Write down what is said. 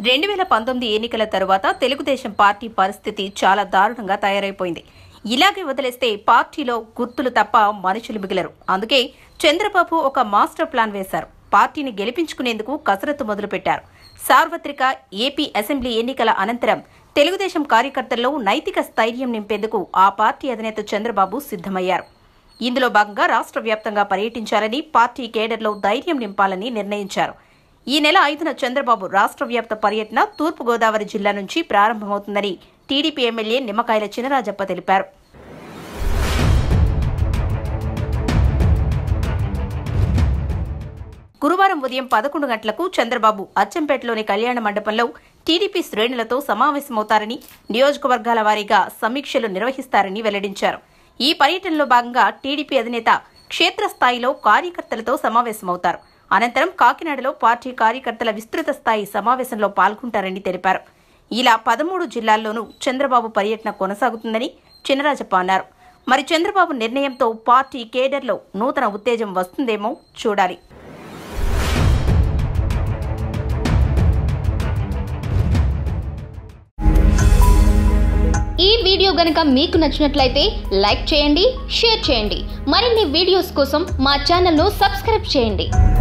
2019 ఎన్నికల తరువాత తెలుగుదేశం పార్టీ పరిస్థితి చాలా దారుణంగా తయారైపోయింది. ఇలాగే వదిలేస్తే పార్టీలో గుర్తులు తప్ప మనుషులు మిగిలరు. అందుకే చంద్రబాబు ఒక మాస్టర్ ప్లాన్ వేశారు. పార్టీని గెలిపించుకునేందుకు కసరత్తు మొదలుపెట్టారు. సార్వత్రిక ఏపీ అసెంబ్లీ ఎన్నికల అనంతరం తెలుగుదేశం కార్యకర్తల్లో నైతిక స్థైర్యం నింపేందుకు ఆ పార్టీ అధినేత చంద్రబాబు సిద్ధమయ్యారు. ఇందులో భాగంగా రాష్ట్ర వ్యాప్తంగా పర్యటించాలని, పార్టీ కేడర్లో ధైర్యం నింపాలని నిర్ణయించారు. ఈ నెల 5న చంద్రబాబు రాష్ట్ర వ్యాప్త పర్యటన తూర్పుగోదావరి జిల్లా నుంచి ప్రారంభమవుతుందని టీడీపీ ఎమ్మెల్యే నిమ్మకాయల చినరాజప్ప తెలిపారు. గురువారం ఉదయం 11 గంటలకు చంద్రబాబు అచ్చంపేటలోని కళ్యాణ మండపంలో టీడీపీ శ్రేణులతో సమావేశమవుతారని, నియోజకవర్గాల వారీగా సమీక్షలు నిర్వహిస్తారని వెల్లడించారు. ఈ పర్యటనలో భాగంగా టీడీపీ అధినేత క్షేత్రస్థాయిలో కార్యకర్తలతో సమావేశమవుతారు. అనంతరం కాకినాడలో పార్టీ కార్యకర్తల విస్తృత స్థాయి సమావేశంలో పాల్గొంటారని తెలిపారు. ఇలా 13 జిల్లాల్లోనూ చంద్రబాబు పర్యటన కొనసాగుతుందని చినరాజప్ప అన్నారు. మరి చంద్రబాబు నిర్ణయంతో పార్టీ కేడర్లో నూతన ఉత్తేజం వస్తుందేమో చూడాలి. ఈ వీడియో గనుక మీకు నచ్చినట్లయితే లైక్ చేయండి, షేర్ చేయండి. మరిన్ని వీడియోస్ కోసం మా ఛానల్ను సబ్స్క్రైబ్ చేయండి.